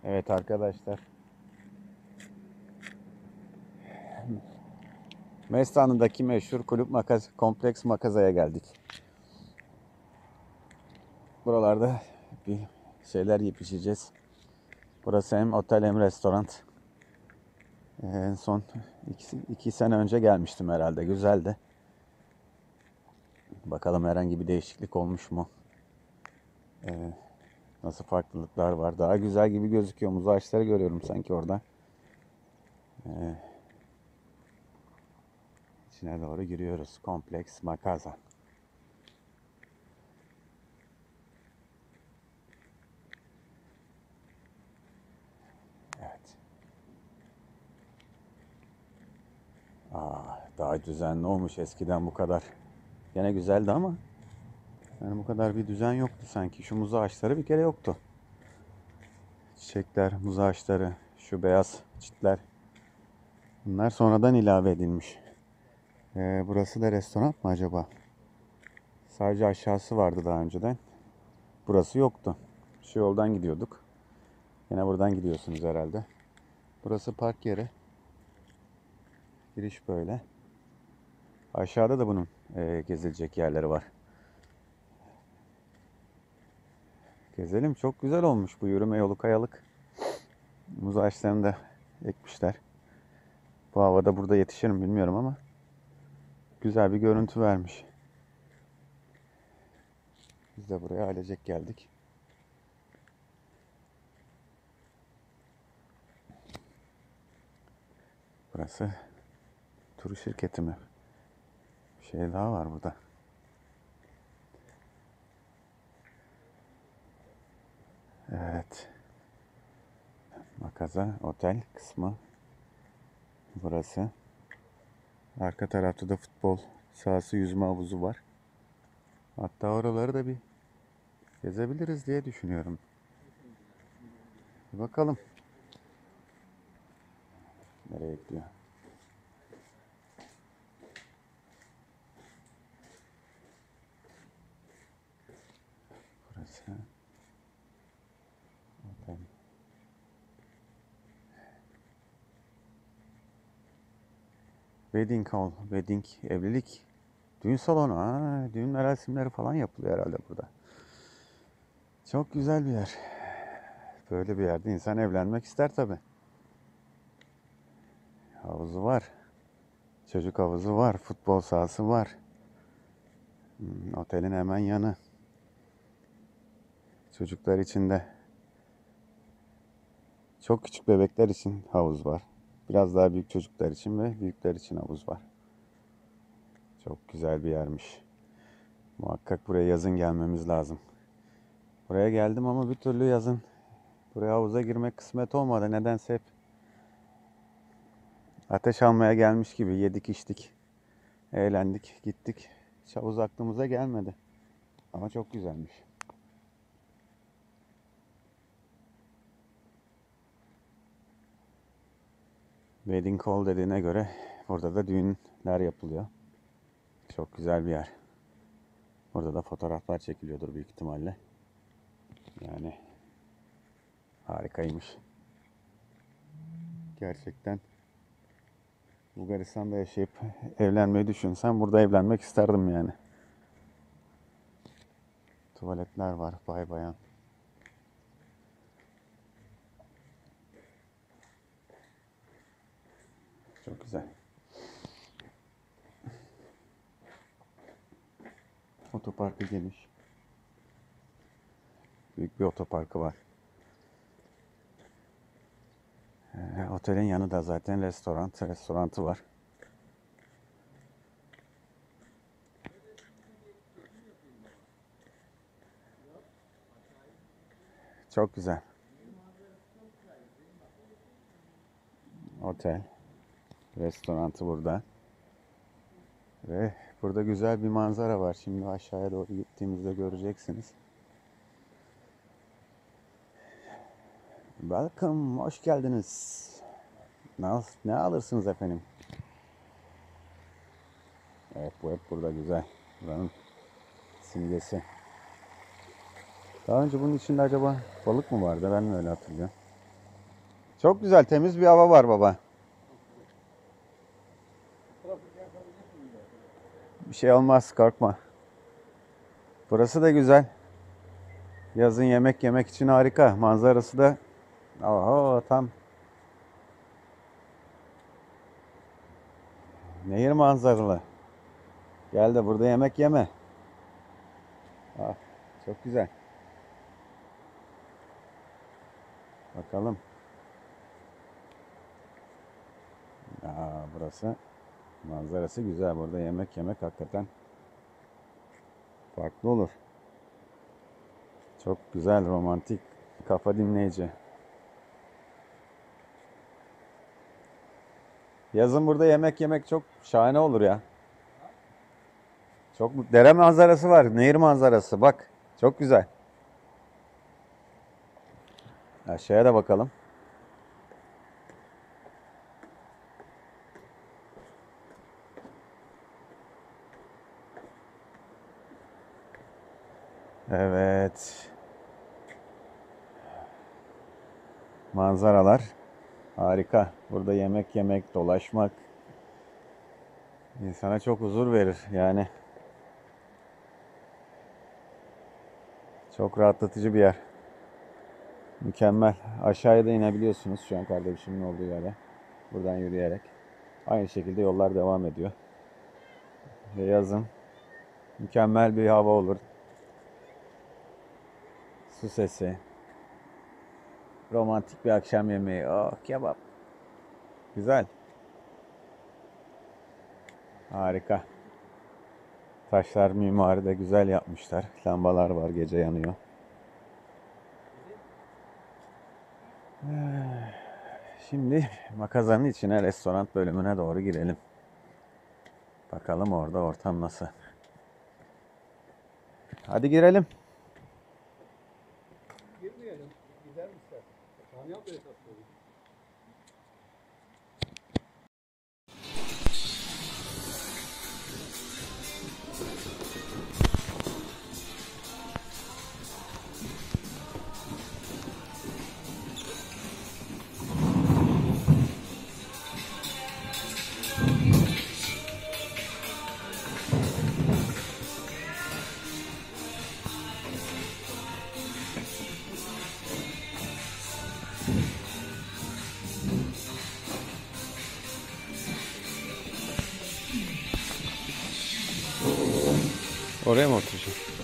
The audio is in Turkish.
Evet arkadaşlar, Mestan'daki meşhur kulüp kompleks makazaya geldik. Buralarda bir şeyler yiyip içeceğiz. Burası hem otel hem restoran. En son iki sene önce gelmiştim herhalde. Güzeldi. Bakalım herhangi bir değişiklik olmuş mu? Nasıl farklılıklar var? Daha güzel gibi gözüküyor. Muz ağaçları görüyorum sanki orada. İçine doğru giriyoruz. Kompleks makaza. Evet. Daha düzenli olmuş. Eskiden bu kadar. Gene güzeldi ama yani bu kadar bir düzen yoktu sanki. Şu muz ağaçları bir kere yoktu. Çiçekler, muz ağaçları, şu beyaz çitler. Bunlar sonradan ilave edilmiş. Burası da restoran mı acaba? Sadece aşağısı vardı daha önceden. Burası yoktu. Şu yoldan gidiyorduk. Yine buradan gidiyorsunuz herhalde. Burası park yeri. Giriş böyle. Aşağıda da bunun gezilecek yerleri var. Gezelim. Çok güzel olmuş bu yürüme yolu, kayalık. Muz ağaçlarını da ekmişler. Bu havada burada yetişir mi bilmiyorum ama güzel bir görüntü vermiş. Biz de buraya ailecek geldik. Burası tur şirketi mi? Bir şey daha var burada. Evet. Makaza otel kısmı burası. Arka tarafta da futbol sahası, yüzme havuzu var. Hatta oraları da bir gezebiliriz diye düşünüyorum. Bir bakalım. Nereye gidiyor? Burası. Otel. Wedding hall. Wedding, evlilik. Düğün salonu. Düğün merasimleri falan yapılıyor herhalde burada. Çok güzel bir yer. Böyle bir yerde insan evlenmek ister tabi. Havuzu var. Çocuk havuzu var. Futbol sahası var. Otelin hemen yanı. Çocuklar için de çok küçük bebekler için havuz var. Biraz daha büyük çocuklar için ve büyükler için havuz var. Çok güzel bir yermiş. Muhakkak buraya yazın gelmemiz lazım. Buraya geldim ama bir türlü yazın buraya havuza girmek kısmet olmadı. Nedense hep ateş almaya gelmiş gibi yedik içtik. Eğlendik gittik. Hiç havuz aklımıza gelmedi. Ama çok güzelmiş. Wedding hall dediğine göre burada da düğünler yapılıyor. Çok güzel bir yer. Burada da fotoğraflar çekiliyordur büyük ihtimalle. Yani harikaymış. Gerçekten Bulgaristan'da yaşayıp evlenmeyi düşünsem burada evlenmek isterdim yani. Tuvaletler var, bay bayan. Çok güzel. Otoparkı geniş. Büyük bir otoparkı var. Otelin yanı da zaten restorantı var. Çok güzel. Otel, restorantı burada. Ve burada güzel bir manzara var. Şimdi aşağıya doğru gittiğimizde göreceksiniz. Welcome, hoş geldiniz. Ne alırsınız efendim? Evet, bu hep burada güzel. Buranın simgesi. Daha önce bunun içinde acaba balık mı vardı? Ben mi öyle hatırlıyorum? Çok güzel, temiz bir hava var baba. Bir şey olmaz, korkma. Burası da güzel. Yazın yemek yemek için harika. Manzarası da oho, tam nehir manzaralı. Gel de burada yemek yeme. Ah, çok güzel. Bakalım. Burası manzarası güzel. Burada yemek yemek hakikaten farklı olur. Çok güzel, romantik, kafa dinleyici. Yazın burada yemek yemek çok şahane olur ya. Çok dere manzarası var, nehir manzarası. Bak, çok güzel. Aşağıya da bakalım. Evet. Manzaralar harika. Burada yemek yemek, dolaşmak insana çok huzur verir. Yani çok rahatlatıcı bir yer. Mükemmel. Aşağıya da inebiliyorsunuz şu an kardeşimin olduğu yere. Buradan yürüyerek. Aynı şekilde yollar devam ediyor. Ve yazın mükemmel bir hava olur. Su sesi. Romantik bir akşam yemeği. Oh, kebap. Güzel. Harika. Taşlar mimari de güzel yapmışlar. Lambalar var, gece yanıyor. Şimdi makazanın içine, restoran bölümüne doğru girelim. Bakalım orada ortam nasıl. Hadi girelim. Girmeyelim. Gider misin? Saniye abla hesap söyledi. Oraya mı oturacağım?